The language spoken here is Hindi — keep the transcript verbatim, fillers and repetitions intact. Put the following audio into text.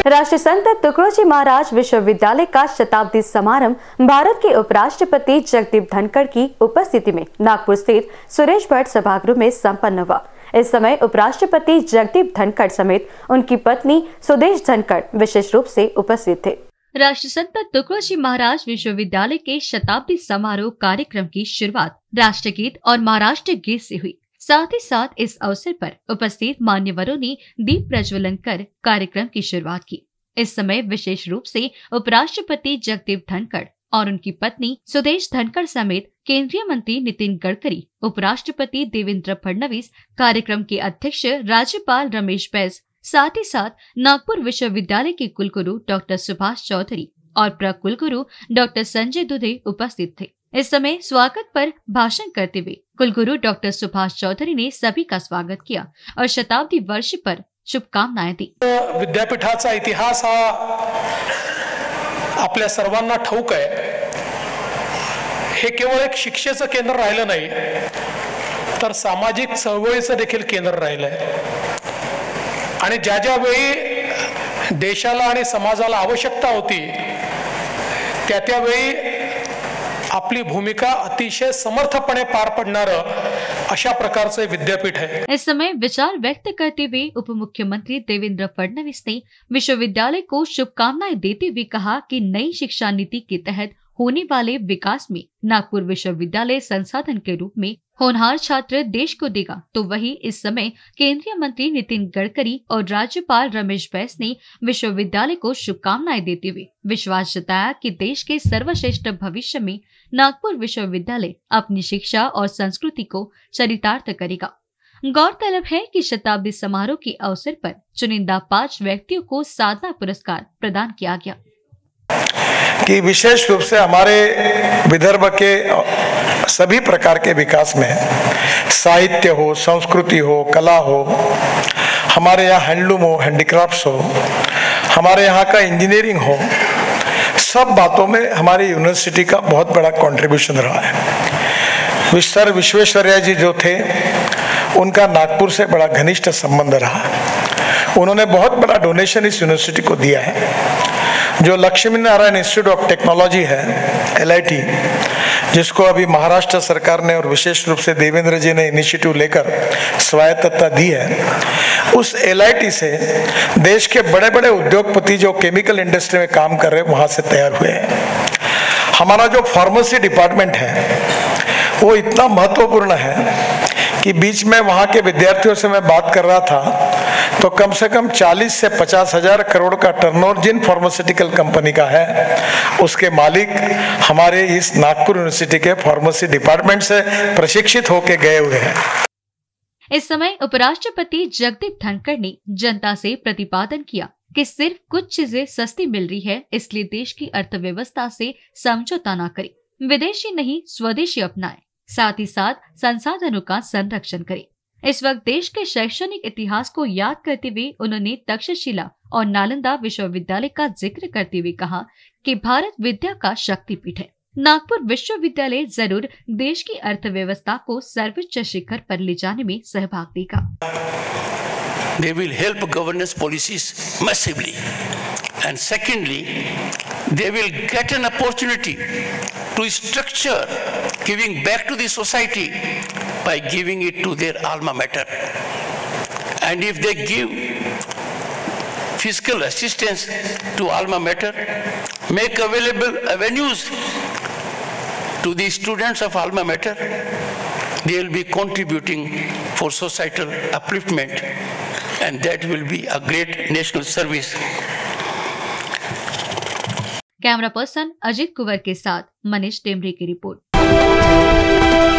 राष्ट्रीय संत तुकडोजी महाराज विश्वविद्यालय का शताब्दी समारोह भारत के उपराष्ट्रपति जगदीप धनखड़ की उपस्थिति में नागपुर स्थित सुरेश भट्ट सभागृह में संपन्न हुआ। इस समय उपराष्ट्रपति जगदीप धनखड़ समेत उनकी पत्नी सुदेश धनखड़ विशेष रूप से उपस्थित थे। राष्ट्रीय संत तुकडोजी महाराज विश्वविद्यालय के शताब्दी समारोह कार्यक्रम की शुरुआत राष्ट्रगीत और महाराष्ट्र गीत से हुई। साथ ही साथ इस अवसर पर उपस्थित मान्यवरों ने दीप प्रज्वलन कर कार्यक्रम की शुरुआत की। इस समय विशेष रूप से उपराष्ट्रपति जगदीप धनखड़ और उनकी पत्नी सुदेश धनखड़ समेत केंद्रीय मंत्री नितिन गडकरी, उपराष्ट्रपति देवेंद्र फडणवीस, कार्यक्रम के अध्यक्ष राज्यपाल रमेश बैस, साथ ही साथ नागपुर विश्वविद्यालय के कुलगुरु डॉक्टर सुभाष चौधरी और प्रकुलगुरु डॉक्टर संजय दुधे उपस्थित थे। इस समय स्वागत पर भाषण करते हुए कुलगुरु डॉक्टर सुभाष चौधरी ने सभी का स्वागत किया और शताब्दी वर्ष पर शुभकामनाएं दी। विद्यापीठाचा इतिहास हा आपल्या सर्वांना ठाऊक आहे। हे केवळ एक शिक्षेचं केंद्र राहिलं नाही, तर सामाजिक चळवळीचं देखील केंद्र राहिलंय। आणि ज्या ज्या वेळी देशाला आणि समाजाला आवश्यकता होती, त्या त्या वेळी आपली भूमिका अतिशय समर्थपणे पार पडणारं अशा प्रकारचे विद्यापीठ है। इस समय विचार व्यक्त करते हुए उप मुख्यमंत्री देवेंद्र फडणवीस ने विश्वविद्यालय को शुभकामनाएं देते हुए कहा कि नई शिक्षा नीति के तहत होने वाले विकास में नागपुर विश्वविद्यालय संसाधन के रूप में होनहार छात्र देश को देगा। तो वही इस समय केंद्रीय मंत्री नितिन गडकरी और राज्यपाल रमेश बैस ने विश्वविद्यालय को शुभकामनाएं देते हुए विश्वास जताया कि देश के सर्वश्रेष्ठ भविष्य में नागपुर विश्वविद्यालय अपनी शिक्षा और संस्कृति को चरितार्थ करेगा। गौरतलब है कि शताब्दी समारोह के अवसर पर चुनिंदा पांच व्यक्तियों को साधना पुरस्कार प्रदान किया गया कि विशेष रूप से हमारे विदर्भ के सभी प्रकार के विकास में साहित्य हो, संस्कृति हो, कला हो, हमारे यहाँ हैंडलूम हो, हैंडीक्राफ्ट्स हो, हमारे यहाँ का इंजीनियरिंग हो, सब बातों में हमारी यूनिवर्सिटी का बहुत बड़ा कंट्रीब्यूशन रहा है। विश्वर विश्वेश्वरैया जी जो थे, उनका नागपुर से बड़ा घनिष्ठ संबंध रहा। उन्होंने बहुत बड़ा डोनेशन इस यूनिवर्सिटी को दिया है। जो Laxmi Narayan institute of technology है, एल आई टी, जिसको अभी महाराष्ट्र सरकार ने और विशेष रूप से देवेंद्र जी ने इनिशिएटिव लेकर स्वायत्तता दी है, उस एल आई टी से देश के बड़े बड़े उद्योगपति जो केमिकल इंडस्ट्री में काम कर रहे हैं वहाँ से तैयार हुए हैं। हमारा जो फार्मेसी डिपार्टमेंट है वो इतना महत्वपूर्ण है कि बीच में वहाँ के विद्यार्थियों से मैं बात कर रहा था तो कम से कम चालीस से पचास हजार करोड़ का टर्नओवर जिन फार्मास्यूटिकल कंपनी का है, उसके मालिक हमारे इस नागपुर यूनिवर्सिटी के फार्मेसी डिपार्टमेंट से प्रशिक्षित होके गए हुए हैं। इस समय उपराष्ट्रपति जगदीप धनखड़ ने जनता से प्रतिपादन किया कि सिर्फ कुछ चीजें सस्ती मिल रही है, इसलिए देश की अर्थव्यवस्था से समझौता न करें, विदेशी नहीं स्वदेशी अपनाएं, साथ ही साथ संसाधनों का संरक्षण करें। इस वक्त देश के शैक्षणिक इतिहास को याद करते हुए उन्होंने तक्षशिला और नालंदा विश्वविद्यालय का जिक्र करते हुए कहा कि भारत विद्या का शक्तिपीठ है। नागपुर विश्वविद्यालय जरूर देश की अर्थव्यवस्था को सर्वोच्च शिखर पर ले जाने में सहभाग देगा। They will help governance policies massively, and secondly, they will get an opportunity to structure giving back to the society by giving it to their alma mater. And if they give fiscal assistance to alma mater, make available avenues to the students of alma mater, they will be contributing for societal upliftment, and that will be a great national service. Camera person Ajit Kunwar के साथ मनीष टेमरे की रिपोर्ट।